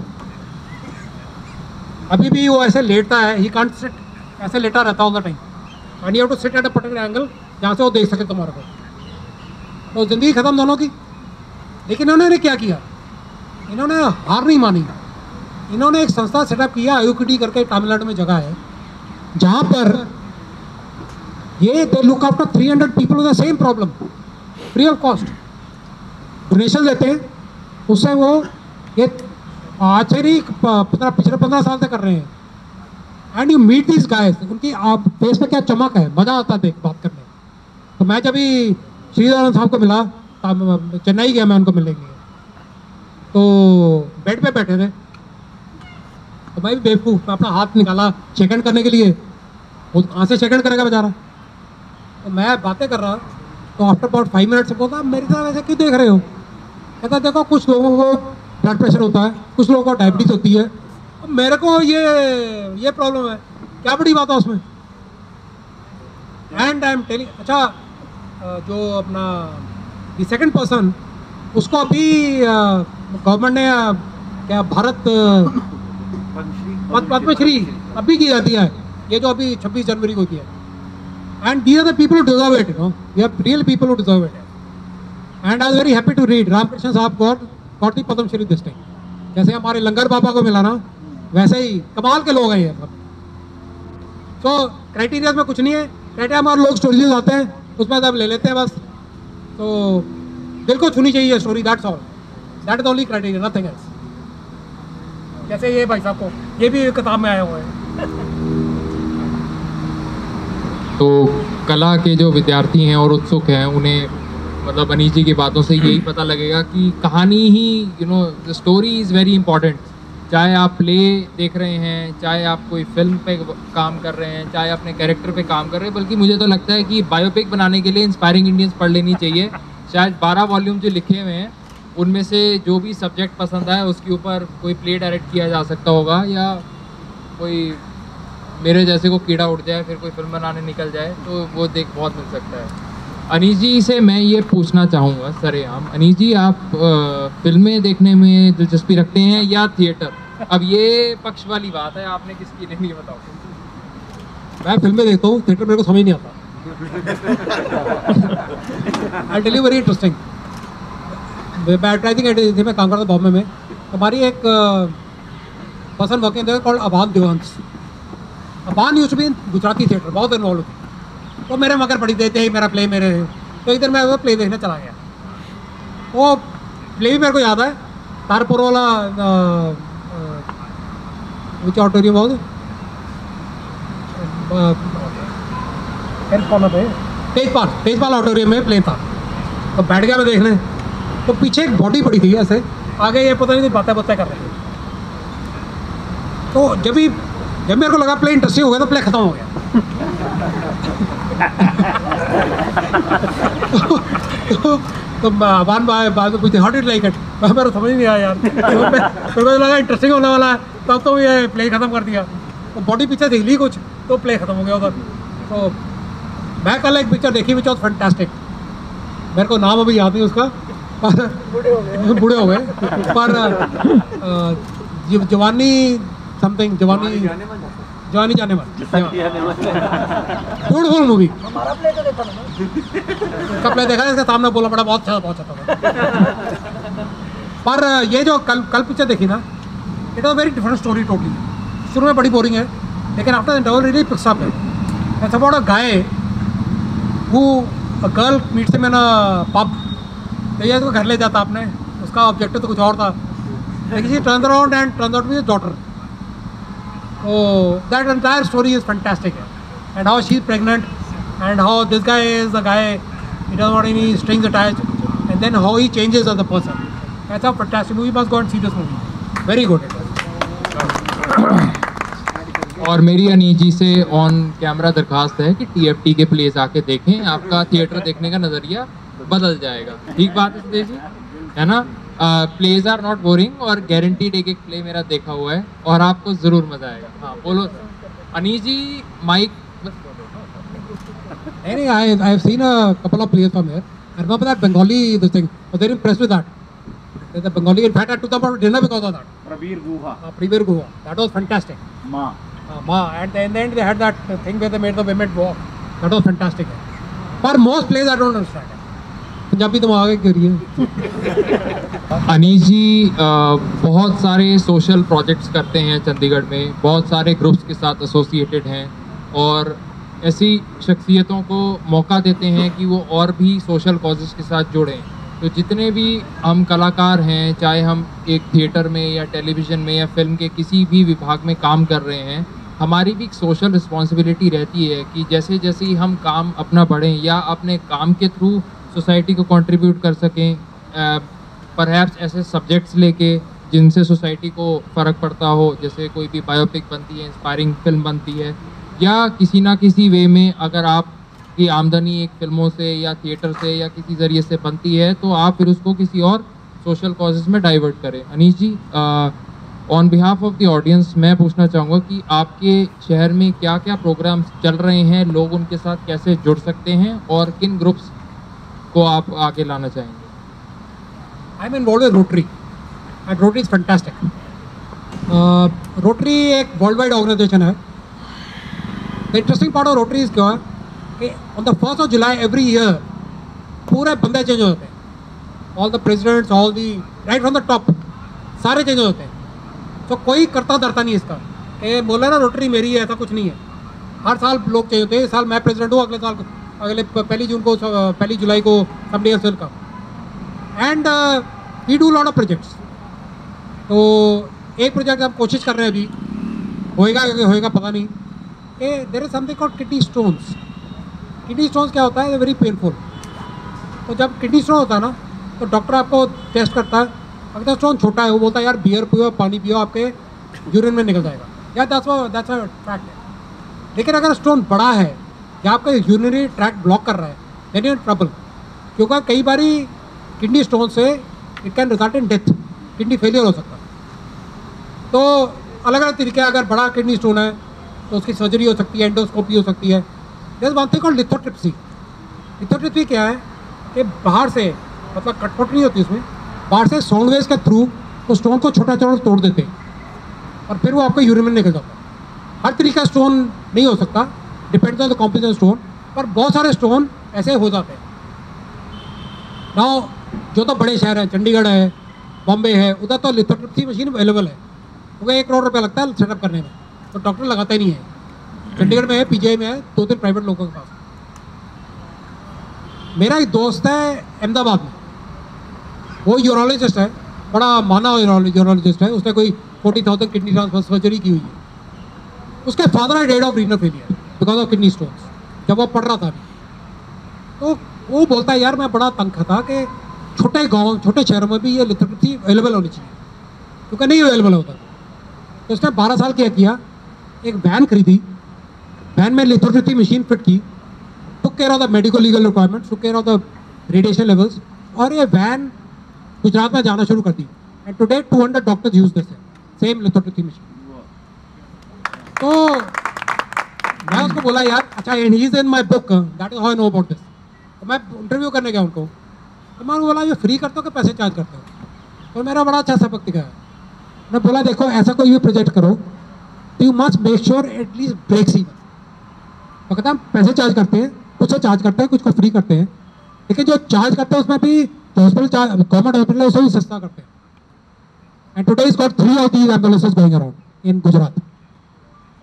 अभी भी वो ऐसे लेटता है, ही कांट सिट, ऐसे लेटा रहता all the time, and you have to sit at a particular angle जहाँ से वो देख सके तुम्हारे को। तो जिंदगी खत्म दोनों की। लेकिन इन्होंने क्या किया, इन्होंने हार नहीं मानी। इन्होंने एक संस्था सेटअप किया, आयुकिटी करके तमिलनाडु में जगह है, जहाँ पर ये they look after 300 people with the same problem free of cost. Donation देते हैं, उससे वो ये आज से नहीं पिछले 15 साल से कर रहे हैं। And you meet this guys, उनकी आप फेस पे क्या चमक है, मज़ा आता है देख बात करने। तो मैं जब ही श्रीधर साहब को मिला, चेन्नई गया मैं उनको मिलने के लिए, तो बेड पे बैठे थे। तो मैं भी बेवकूफ़, मैं अपना हाथ निकाला शेकंड करने के लिए, वो कहाँ से शेकंड करेगा बेचारा। तो मैं बातें कर रहा, तो आफ्टर अबाउट 5 मिनट्स बोलता मेरी तरफ ऐसे क्यों देख रहे हो। कहता देखो कुछ लोगों को ब्लड प्रेशर होता है, कुछ लोगों को डायबिटीज़ होती है, मेरे को ये प्रॉब्लम है, क्या बड़ी बात है उसमें। एंड आई एम टेलिंग, अच्छा जो अपना द सेकंड पर्सन, उसको अभी गवर्नमेंट ने क्या भारत पद्मश्री अभी की जाती है, ये जो अभी 26 जनवरी को होती है। And these are the people who deserve it, no, we are real people who deserve it. And I was very happy to read Ramakrishna साहब got the Padmashri this time. जैसे हमारे लंगर बाबा को मिला ना, वैसे ही कमाल के लोग हैं ये सब। तो क्राइटेरिया में कुछ नहीं है, क्राइटेरिया हमारे लोग स्टोरीज आते हैं उसमें सब ले लेते हैं बस। तो दिल को छूनी चाहिए story, that's all, that is only criteria, nothing else. जैसे ये भाई साहब को, ये भी किताब में आया हुआ है। तो कला के जो विद्यार्थी हैं और उत्सुक हैं, उन्हें मतलब अनीश जी की बातों से यही पता लगेगा कि कहानी ही, you know, the story is very important. चाहे आप प्ले देख रहे हैं, चाहे आप कोई फिल्म पे काम कर रहे हैं, चाहे अपने कैरेक्टर पे काम कर रहे हैं, बल्कि मुझे तो लगता है कि बायोपिक बनाने के लिए इंस्पायरिंग इंडियंस पढ़ लेनी चाहिए। शायद 12 वॉल्यूम जो लिखे हुए हैं उनमें से जो भी सब्जेक्ट पसंद आए उसके ऊपर कोई प्ले डायरेक्ट किया जा सकता होगा, या कोई मेरे जैसे को कीड़ा उड़ जाए फिर कोई फिल्म बनाने निकल जाए तो वो देख बहुत मिल सकता है। अनीश जी से मैं ये पूछना चाहूँगा सरेआम, अनीश जी आप फिल्में देखने में दिलचस्पी रखते हैं या थिएटर? अब ये पक्ष वाली बात है, आपने किसकी लेनी है बताओ। मैं फिल्में देखता हूँ, थिएटर मेरे को समझ नहीं आता। I tell you very interesting. मैं एडवर्टाइजिंग में काम करता बॉम्बे में। हमारी एक person working there called Aban Devansh. Aban used to be in Gujarati theatre, बहुत इन्वॉल्व होती। तो मेरे मगर पड़ी देते ही मेरा प्ले मेरे, तो इधर मैं वो प्ले देखने चला गया। वो प्ले भी मेरे को याद है, तारपुर वाला विच ऑडिटोरियम बहुत तेजपाल ऑडिटोरियम में प्ले था। तो बैठ गया मैं देखने, तो पीछे एक बॉडी पड़ी थी ऐसे, आगे ये पता नहीं बातें कर रहे थे। तो जब मेरे को लगा प्ले इंटरेस्टिंग हो गया तो प्ले खत्म हो गया। तो बाद में पूछते हाउ डिड लाइक इट, मेरे समझ नहीं आया यार। मेरे को लगा इंटरेस्टिंग होने वाला है, तब तो ये प्ले खत्म कर दिया। तो बॉडी पिक्चर देख ली कुछ, तो प्ले खत्म हो गया उधर। तो मैं कल एक पिक्चर देखी विच वॉज फैंटास्टिक, मेरे को नाम अभी याद नहीं उसका, पर बूढ़े हो गए, पर जवानी समथिंग, जवानी जाने मन, ब्यूटीफुल मूवी। उसका प्ले देखा, इसका सामने बोला पड़ा, बहुत अच्छा था। पर ये जो कल पिक्चर देखी ना, it was very different story totally. शुरू में बड़ी बोरिंग है, लेकिन after interval really picks up है। It's about a guy who a girl meets him in a pub. तो ये तो घर ले जाता आपने, उसका ऑब्जेक्टिव तो कुछ और था, लेकिन she turns around and turns out to be his daughter. So that entire story is fantastic, and how she's pregnant, and how this guy is the guy, he doesn't want any strings attached, and then how he changes as a person. That's a fantastic movie. You must go and see this movie. Very good. और मेरी अनीस जी से on camera दरखास्त है कि TFT के place आके देखें, आपका थिएटर देखने का नज़रिया बदल जाएगा। ठीक बात है सुदेश जी, है ना? प्लेज आर नॉट बोरिंग और गारंटीड एक प्ले मेरा देखा हुआ है और आपको ज़रूर मज़ा आएगा। हाँ बोलो अनीस जी, माइक। नहीं, I have seen a couple of plays from here. I remember that Bengali, this thing, I was very impressed with that. The Bengali, in fact, I took them for dinner because of that. Prabir Guha. Prabir Guha. That was fantastic. Ma. Ma. And then they had that thing where they made the women walk. That was fantastic. For most plays, I don't understand. Punjabi तो आगे क्यों रही है? अनीस जी बहुत सारे social projects करते हैं चंडीगढ़ में, बहुत सारे ग्रुप्स के साथ एसोसिएटेड हैं और ऐसी शख्सियतों को मौका देते हैं कि वो और भी सोशल कॉजेज़ के साथ जुड़ें। तो जितने भी हम कलाकार हैं, चाहे हम एक थिएटर में या टेलीविज़न में या फिल्म के किसी भी विभाग में काम कर रहे हैं, हमारी भी एक सोशल रिस्पॉन्सिबिलिटी रहती है कि जैसे जैसे ही हम काम अपना बढ़ें या अपने काम के थ्रू सोसाइटी को कंट्रीब्यूट कर सकें, परहैप्स ऐसे सब्जेक्ट्स लेके जिनसे सोसाइटी को फ़र्क पड़ता हो, जैसे कोई भी बायोपिक बनती है, इंस्पायरिंग फिल्म बनती है, या किसी ना किसी वे में अगर आपकी आमदनी एक फिल्मों से या थिएटर से या किसी ज़रिए से बनती है तो आप फिर उसको किसी और सोशल कॉजेज़ में डाइवर्ट करें। Anees ji, on behalf of the audience मैं पूछना चाहूँगा कि आपके शहर में क्या क्या प्रोग्राम्स चल रहे हैं, लोग उनके साथ कैसे जुड़ सकते हैं और किन ग्रुप्स को आप आगे लाना चाहेंगे? I am involve with Rotary and Rotary is fantastic. Rotary एक वर्ल्ड वाइड ऑर्गेनाइजेशन है। The interesting part of Rotary is क्या है कि on the 1st of July every year पूरे बंदे चेंज हो जाते हैं। All the presidents, all the right from the top सारे चेंज हो जाते हैं। तो कोई करता धरता नहीं इसका कि बोला ना रोटरी मेरी है, ऐसा कुछ नहीं है। हर साल लोग चेंज होते हैं। इस साल मैं प्रेसिडेंट हूँ, अगले साल अगले 1 जुलाई को somebody else will come and we do lot of projects। तो एक प्रोजेक्ट हम कोशिश कर रहे हैं, अभी होएगा पता नहीं, कि there is something called kidney stones. Kidney stones क्या होता है? Very painful. तो जब किडनी स्टोन होता है ना, तो डॉक्टर आपको टेस्ट करता है। अगर स्टोन छोटा है वो बोलता है यार बियर पियो, पानी पियो, आपके यूरिन में निकल जाएगा, या दैट्स अ फैक्ट है। लेकिन अगर स्टोन बड़ा है या आपका यूरिनरी ट्रैक्ट ब्लॉक कर रहा है, देन इन ट्रबल, क्योंकि कई बारी किडनी स्टोन से it can result in death, kidney failure हो सकता है। तो अलग अलग तरीके, अगर बड़ा किडनी स्टोन है तो उसकी सर्जरी हो सकती है, एंडोस्कोपी हो सकती है। There is one thing called lithotripsy. Lithotripsy क्या है कि बाहर से, मतलब कटपुट नहीं होती उसमें, बाहर से साउंड वेव्स के थ्रू तो स्टोन को छोटा छोटा तोड़ देते हैं और फिर वो आपको यूरिन में निकल जाता है। हर तरीके का स्टोन नहीं हो सकता, depends on the composition stone, पर बहुत सारे स्टोन ऐसे हो जाते हैं। नाउ जो तो बड़े शहर हैं, चंडीगढ़ है, बॉम्बे है, उधर तो लिथोट्रिप्सी मशीन अवेलेबल है, क्योंकि 1 करोड़ रुपया लगता है सेटअप करने में, तो डॉक्टर लगाते नहीं है। चंडीगढ़ में है, PGI में है, 2-3 प्राइवेट लोगों के पास। मेरा एक दोस्त है अहमदाबाद में, वो यूरोलॉजिस्ट है, बड़ा माना यूरोलॉजिस्ट है। उसने कोई 40,000 किडनी ट्रांसफर सर्जरी की हुई है। उसके फादर है dead of renal failure because of kidney stones, जब वो पढ़ रहा था अभी। तो वो बोलता है यार मैं बड़ा तंग था कि छोटे गांव, छोटे शहरों में भी ये लिथोट्रिप्सी अवेलेबल होनी चाहिए, क्योंकि नहीं अवेलेबल होता। तो उसने 12 साल क्या किया, एक वैन खरीदी, वैन में लिथोट्रिप्सी मशीन फिट की, took care of the medical legal requirements, took care of the radiation levels, और ये वैन गुजरात में जाना शुरू कर दी। And today 200 doctors use this same lithotripsy machine. तो मैं उसको बोला यार अच्छा, and he is in my book, that is how I know about this. तो मैं इंटरव्यू करने गया उनको, तो मैं बोला ये फ्री करते हो कि पैसे चार्ज करते हो? तो मेरा बड़ा अच्छा सबक दिखाया। मैं बोला देखो ऐसा कोई भी प्रोजेक्ट करो तो you must make sure at least breaks even. तो कहता हम पैसे चार्ज करते हैं, कुछ से चार्ज करते हैं, कुछ को फ्री करते हैं, लेकिन जो चार्ज करते हैं उसमें भी हॉस्पिटल गवर्नमेंट हॉस्पिटल है, उसे भी सस्ता करते हैं। And today is got 3 of these ambulances going around in Gujarat।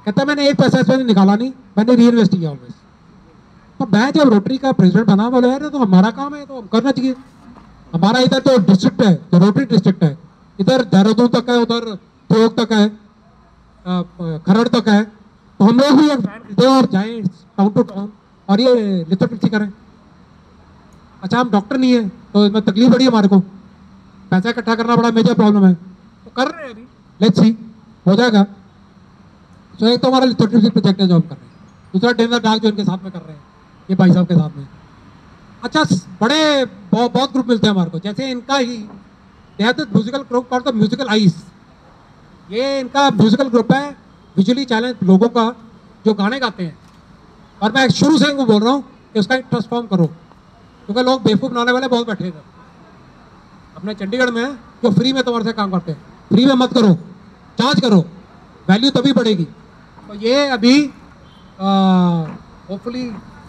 कहता मैंने एक पैसा इसमें निकाला नहीं, मैंने री इन्वेस्ट किया ऑलवेज। तो मैं जब रोटरी का प्रेसिडेंट बना, बोले यार तो हमारा काम है तो हम करना चाहिए। हमारा इधर तो डिस्ट्रिक्ट है, तो रोटरी डिस्ट्रिक्ट है, इधर देहरादून तक है, उधर त्योक तक है, खरड़ तक है, तो हम लोग भी एक वैन खरीदें और जाएं टाउन टू टाउन और ये लिथोट्रिप्सी करें। अच्छा हम डॉक्टर नहीं है तो इसमें तकलीफ बड़ी है हमारे को, पैसा इकट्ठा करना बड़ा मेजर प्रॉब्लम है, तो कर रहे हैं अभी, लेट्स सी हो जाएगा। तो एक तो हमारा लिथोट्रिप्सी प्रोजेक्ट है जो हम कर रहे हैं, दूसरा डेंजर डार्क जो इनके साथ में कर रहे हैं, ये भाई साहब के साथ में। अच्छा बड़े बहुत ग्रुप मिलते हैं हमारे को, जैसे इनका ही musical group called the musical eyes. ये इनका म्यूजिकल ग्रुप है विजुअली चैलेंज लोगों का जो गाने गाते हैं, और मैं शुरू से इनको बोल रहा हूँ कि उसका एक ट्रस्ट फॉर्म करो, क्योंकि लोग बेवकूफ़ बनाने वाले बहुत बैठे हैं अपने चंडीगढ़ में जो फ्री में तुम्हारे से काम करते हैं। फ्री में मत करो, चार्ज करो, वैल्यू तभी बढ़ेगी। तो ये अभी होपफुली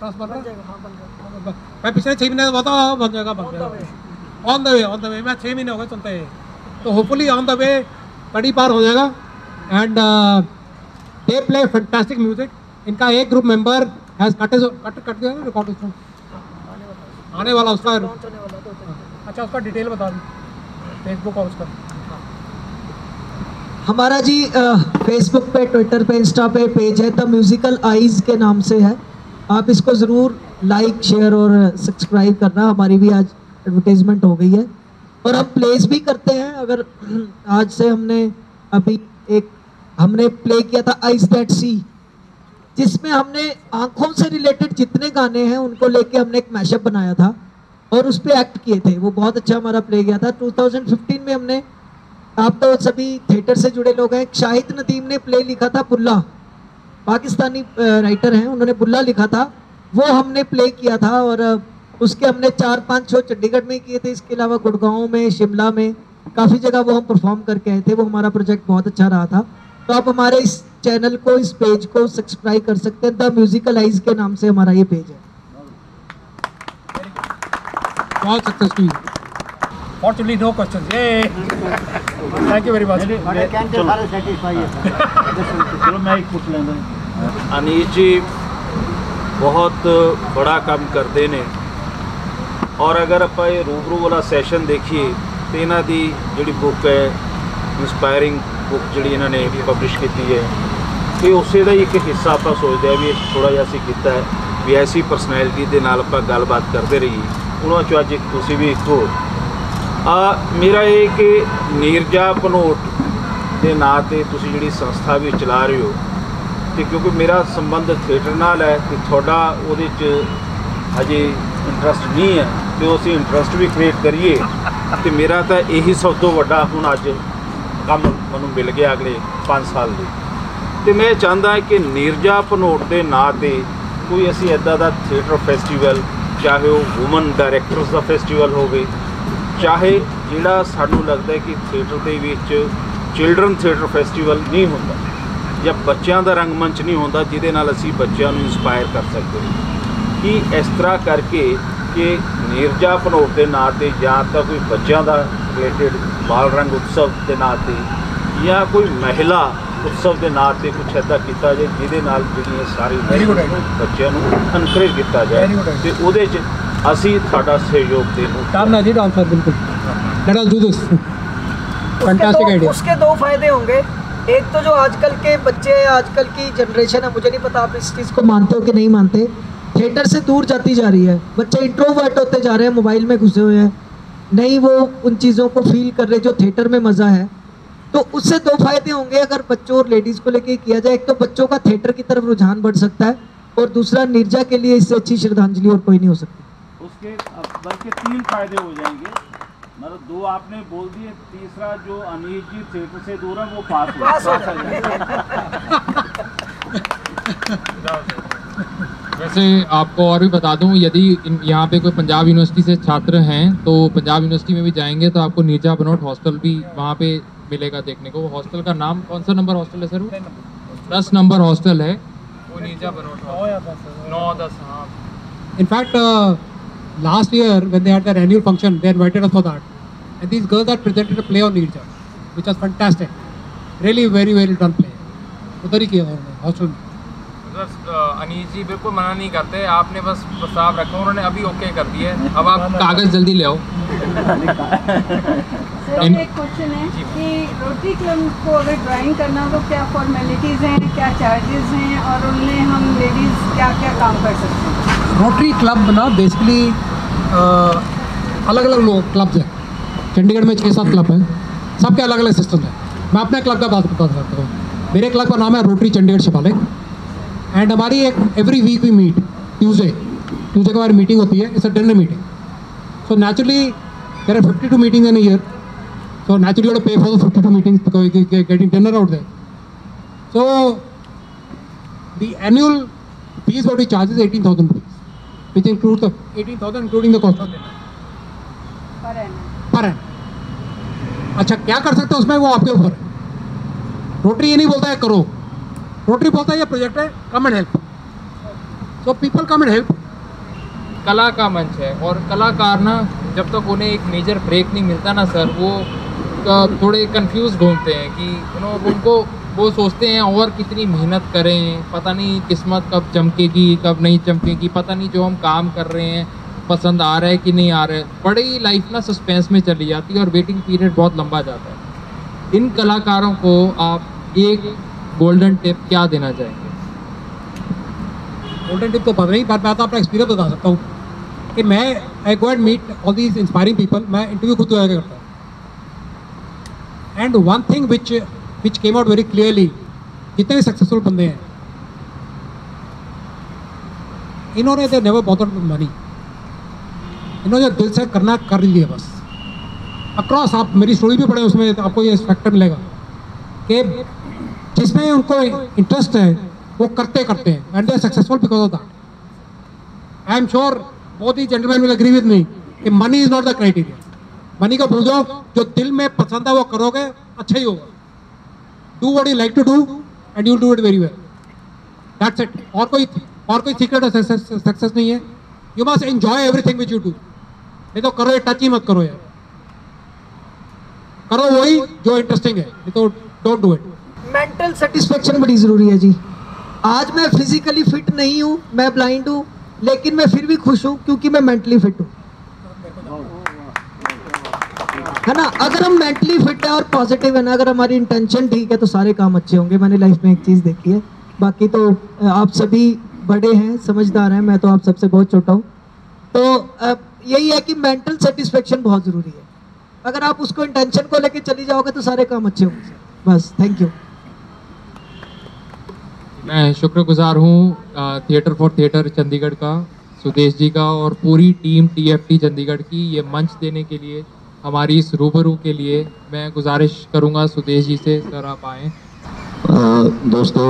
मैं पिछले 6 महीने बताओ बन जाएगा ऑन द वे मैं 6 महीने हो गए सुनते हैं, तो होपफुली ऑन द वे कड़ी पार हो जाएगा। And they play fantastic music. इनका एक ग्रुप मेंबर हैज कट दिया रिकॉर्ड उसको आने वाला उसका। अच्छा उसका डिटेल बता दी, फेसबुक और उसका। हमारा जी फेसबुक पे, ट्विटर पे, इंस्टा पे पेज है द म्यूजिकल आइज के नाम से है। आप इसको ज़रूर लाइक, शेयर और सब्सक्राइब करना। हमारी भी आज एडवर्टाइजमेंट हो गई है और हम प्लेस भी करते हैं। अगर आज से हमने प्ले किया था आइज दैट सी, जिसमें हमने आंखों से रिलेटेड जितने गाने हैं उनको लेके हमने एक मैशअप बनाया था और उस पर एक्ट किए थे। वो बहुत अच्छा हमारा प्ले गया था। 2015 में हमने, आप तो सभी थिएटर से जुड़े लोग हैं, शाहिद नदीम ने प्ले लिखा था बुल्ला, पाकिस्तानी राइटर हैं, उन्होंने बुल्ला लिखा था, वो हमने प्ले किया था। और उसके हमने 4-5 शो चंडीगढ़ में किए थे, इसके अलावा गुड़गांव में, शिमला में, काफ़ी जगह वो हम परफॉर्म करके आए थे। वो हमारा प्रोजेक्ट बहुत अच्छा रहा था। तो आप हमारे इस चैनल को, इस पेज को सब्सक्राइब कर सकते हैं। द म्यूजिकल आइज के नाम से हमारा ये पेज है। बहुत successful. Fortunately no questions. Yay! Thank you very much. चलो मैं एक पूछ लेंदा। अनीश जी बहुत बड़ा काम करते ने, और अगर आप ये रूबरू वाला सैशन देखिए तो इन्हों की जी बुक है इंस्पायरिंग बुक जी इन्होंने पब्लिश की है, तो उस एक हिस्सा आप सोचते हैं भी थोड़ा जिहा असीं कीता है भी ऐसी परसनैलिटी के नाल आपां गलबात करते रहिए। उन्होंने चो अज तुसीं भी एक हो। मेरा ये कि नीरजा भनोट के नाँ से तुसीं जिहड़ी संस्था भी चला रहे हो, तो क्योंकि मेरा संबंध थिएटर नाल है तो थोड़ा उहदे च हजे इंटरस्ट नहीं है, तो असीं इंटरस्ट भी क्रिएट करिए। तो मेरा तो यही सब तो वड्डा हुण अज काम मैनूं मिल गया अगले 5 साल की। तो मैं चाहता कि नीरजा भनोट के नाँ से कोई असीं इदां दा थिएटर फैसटीवल, चाहे वो वूमन डायरैक्टर्स का फैसटीवल हो, चाहे जिहड़ा सानूं लगता है कि थिएटर दे विच चिल्ड्रन थिएटर फैसटीवल नहीं होंदा या बच्चों का रंगमंच नहीं होंदा जिहदे नाल असीं बच्चों नूं इंस्पायर कर सकते कि इस तरह करके कि नीरजा भनोट के नाँ से या तो कोई बच्चों का रिलेटेड बाल रंग उत्सव के नाँ से या कोई महिला उत्सव के नाँ से कुछ ऐसा किया जाए जिहदे नाल जिहड़ियां सारी बच्चों को एनकरेज किया जाए, तो उहदे च असीं साडा सहयोग देना। जी डांसर बिल्कुल let us do this fantastic idea. उसके 2 फायदे होंगे। एक तो जो आजकल के बच्चे, आजकल की जनरेशन है, मुझे नहीं पता आप इस चीज़ को मानते हो कि नहीं मानते, थिएटर से दूर जाती जा रही है। बच्चे इंट्रोवर्ट होते जा रहे हैं, मोबाइल में घुसे हुए हैं, नहीं वो उन चीज़ों को फील कर रहे जो थिएटर में मज़ा है। तो उससे 2 फायदे होंगे अगर बच्चों और लेडीज़ को लेके किया जाए। एक तो बच्चों का थिएटर की तरफ रुझान बढ़ सकता है, और दूसरा नीरजा के लिए इससे अच्छी श्रद्धांजलि और कोई नहीं हो सकती। उसके बल्कि 3 फायदे हो जाएंगे, मतलब 2 आपने बोल दिए, तीसरा जो अनीश जी थिएटर से दूर है वो पास हो वैसे आपको और भी बता दूं, यदि यहाँ पे कोई पंजाब यूनिवर्सिटी से छात्र हैं तो पंजाब यूनिवर्सिटी में भी जाएंगे तो आपको नीरजा भनोट हॉस्टल भी वहाँ पे मिलेगा देखने को। हॉस्टल का नाम कौन सा नंबर हॉस्टल है सर? वो 10 नंबर हॉस्टल है वो नीरजा भनोट 9-10। हाँ, in fact last year when they had their annual function, they invited us for that, and these girls had presented a play on Neerja, which was fantastic, really very well done play. उधर ही किया था उन्होंने hostel में। अनीश जी बिल्कुल मना नहीं करते, आपने बस प्रस्ताव रखा, उन्होंने अभी ओके कर दिया है। अब आप कागज़ जल्दी ले आओ। सर एक क्वेश्चन है कि रोटरी क्लब को अगर ड्राइंग करना हो तो क्या फॉर्मेलिटीज़ हैं, क्या चार्जेस हैं, और उनमें हम लेडीज़ क्या क्या काम कर सकते हैं? रोटरी क्लब ना बेसिकली अलग अलग लोग क्लब्स हैं, चंडीगढ़ में 6-7 क्लब हैं, सबके अलग अलग सिस्टम है। मैं अपने क्लब का बात बता सकता हूँ। मेरे क्लब का नाम है रोटरी चंडीगढ़ शिवालिक, एंड हमारी एक every week we meet Tuesday के हमारी मीटिंग होती है, it's a dinner meeting. So naturally there are 52 meetings in a year, so naturally you have to pay for the 52 meetings because you're getting dinner out there. So the annual fees what we charge is 18,000 rupees, which includes the 18,000 including the cost of dinner पर है per annum. अच्छा क्या कर सकते हो उसमें, वो आपके ऊपर है। रोटरी ये नहीं बोलता है करो, रोटरी बोलता है ये प्रोजेक्ट है, come and help. So people come and help. कला का मंच है, और कलाकार ना जब तक उन्हें एक मेजर ब्रेक नहीं मिलता ना सर, वो थोड़े कंफ्यूज ढूंढते हैं कि उनको वो सोचते हैं और कितनी मेहनत करें, पता नहीं किस्मत कब चमकेगी कब नहीं चमकेगी, पता नहीं जो हम काम कर रहे हैं पसंद आ रहा है कि नहीं आ रहा है। बड़ी लाइफ ना सस्पेंस में चली जाती है और वेटिंग पीरियड बहुत लंबा जाता है। इन कलाकारों को आप एक गोल्डन टिप क्या देना चाहेंगे? गोल्डन टिप तो पता नहीं, पर मैं तो अपना एक्सपीरियंस बता सकता हूँ कि मैं I go and meet all these inspiring people. मैं इंटरव्यू खुद करता हूँ, and one thing which came out very clearly, जितने भी सक्सेसफुल बंदे हैं इन्होंने they never bothered with money. इन्होंने दिल से करना कर लिया बस। अक्रॉस आप मेरी स्टोरी भी पढ़े, उसमें आपको ये फैक्टर मिलेगा कि जिसमें उनको इंटरेस्ट है वो करते करते हैं, and they are successful because of that. I am sure both the gentlemen will agree with me कि money is not the criteria. Money को भूल जाओ, जो दिल में पसंद है वो करोगे, अच्छा ही होगा। Do what you like to do and you'll do it very well. That's it. और कोई सीक्रेट सक्सेस नहीं है। You must enjoy everything which you do. नहीं तो करो, टच ही मत करो यार, करो वही जो इंटरेस्टिंग है, नहीं तो don't do it. Mental satisfaction बड़ी जरूरी है जी। आज मैं फिजिकली फिट नहीं हूँ, मैं ब्लाइंड हूँ, लेकिन मैं फिर भी खुश हूँ क्योंकि मैं मेंटली फिट हूँ, है ना। अगर हम मेंटली फिट है और पॉजिटिव है ना, अगर हमारी इंटेंशन ठीक है तो सारे काम अच्छे होंगे। मैंने लाइफ में एक चीज़ देखी है, बाकी तो आप सभी बड़े हैं, समझदार हैं, मैं तो आप सबसे बहुत छोटा हूँ। तो यही है कि मेंटल सेटिस्फेक्शन बहुत ज़रूरी है। अगर आप उसको इंटेंशन को लेके चली जाओगे तो सारे काम अच्छे होंगे। बस, थैंक यू। मैं शुक्रगुजार हूँ थिएटर फॉर थिएटर चंडीगढ़ का, सुदेश जी का और पूरी टीम TFT चंडीगढ़ की, ये मंच देने के लिए, हमारी इस रूबरू के लिए। मैं गुजारिश करूँगा सुदेश जी से, सर आप आएँ। दोस्तों,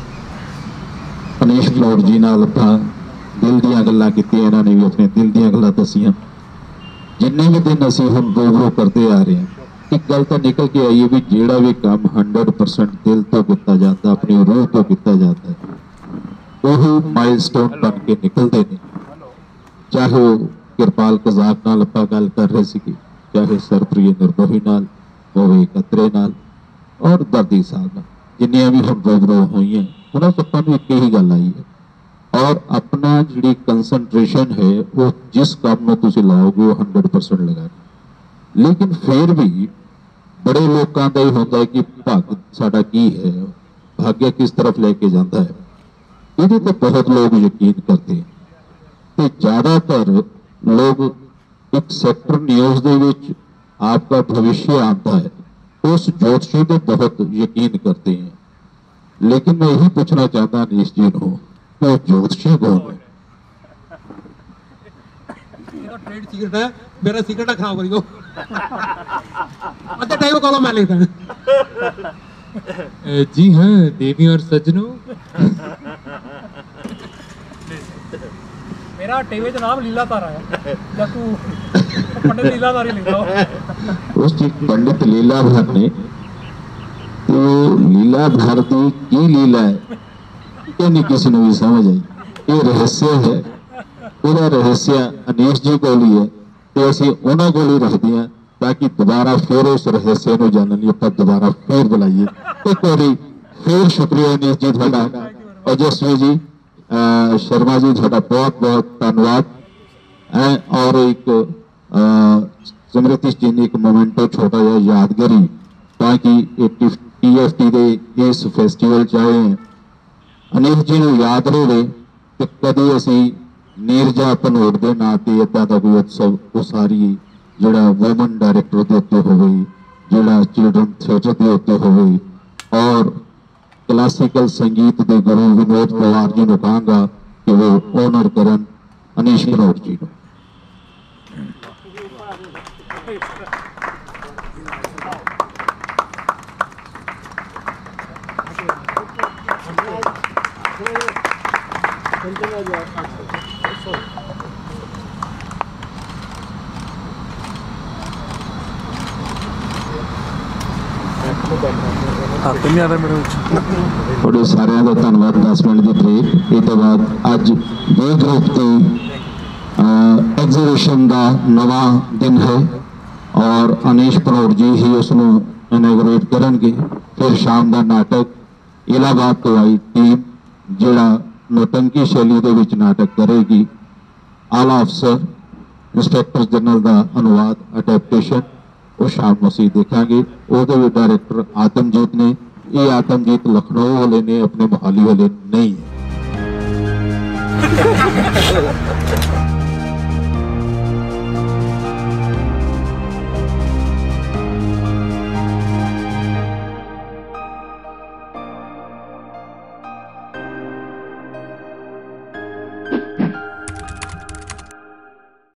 अनीश फ्लोर जी नाल ਆਪਾਂ दिल ਦੀਆਂ ਗੱਲਾਂ ਕੀਤੀਆਂ, ਇਹਨਾਂ ਨੇ ਵੀ ਆਪਣੇ ਦਿਲ ਦੀਆਂ ਗੱਲਾਂ ਦੱਸੀਆਂ। जिन्ने भी दिन ਅਸੀਂ ਹੁਣ रूबरू करते आ रहे हैं, एक गल तो निकल के आई है भी जेड़ा भी काम 100% दिल तो किया जाता, अपनी रूह तो किया जाता है, वही माइलस्टोन बन के निकलते हैं। चाहे वो किरपाल कजाक नाल आपां गल कर रहे सी, चाहे सरप्रिय निर्मोही नाल होवे, कतरे नाल और दर्दी साहब नाल, जिन्नियां भी हम रूबरू हुई हैं उन्होंने सबका एक ही गल आई है। और अपना जी कंसनट्रेशन है वो जिस काम में तुम लाओगे वो 100% लगानी। लेकिन फिर भी बड़े लोगों का यह होता है कि भाग्य साडा की है, भाग्य किस तरफ लेके जाता है, ये तो बहुत लोग यकीन करते हैं। तो ज़्यादातर लोग एक सैक्टर न्यूज़ दे विच आपका भविष्य आता है, उस ज्योतिषी को बहुत यकीन करते हैं। लेकिन मैं यही पूछना चाहता अनीश जी को, वो ज्योतिषी कौन है? ट्रेड सीक्रेट है, मेरा सीक्रेट खराब करी दो। अच्छा टाइम कॉलम मैं लिखता हूँ। जी हाँ देवी और सज्जनों, मेरा टीवी का नाम लीला तारा है, या तू पंडित लीला तारी लिखा हो। उस पंडित लीला भर ने, तो लीला भारती की लीला है कि नहीं किसी ने भी समझ आई। ये रहस्य है, पूरा रहस्य अनीश जी को ही है, तो असं उन्होंने को ही रखते हैं ताकि दोबारा फिर उस रहस्य को जानने लिए दोबारा फिर बुलाइए, एक बार फिर शुक्रिया अनीश जी थोड़ा, ओजस्वी जी, शर्मा जी थोड़ा बहुत बहुत धन्यवाद। और एक समृति जी ने एक मोमेंटो छोटा जिहा यादगारी ताकि TFT के इस फैसटीवल चाहे अनिल जी ने याद रहे कि कभी असी नीरजा भनोट के नाँ से इदा का कोई उत्सव उसारी जोड़ा वूमन डायरैक्टर के उत्ते हो, जोड़ा चिल्ड्रन थिएटर के उत्ते हो, और क्लासिकल संगीत के गुरु विनोद पवार जी को कहांगा कि वो ऑनर करन अनीश भनोट जी को। थोड़े सारे का धन्यवाद। 10 मिनट की ब्रेक, इस तो बाद अज बे ग्रुप के एग्जीबिशन का नवा दिन है और अनीश भनोट जी ही उसनों इनैगोरेट करेंगे। फिर शाम का नाटक इलाहाबाद तो आई टीम जिहड़ा नौटंकी शैली के विच नाटक करेगी। आला अफसर इंस्पैक्टर जनरल का अनुवाद अडेप्टेशन वो शाम असीं देखांगे। वो डायरैक्टर आतमजीत ने, ये आतमजीत लखनऊ वाले ने, अपने मोहाली वाले नहीं है।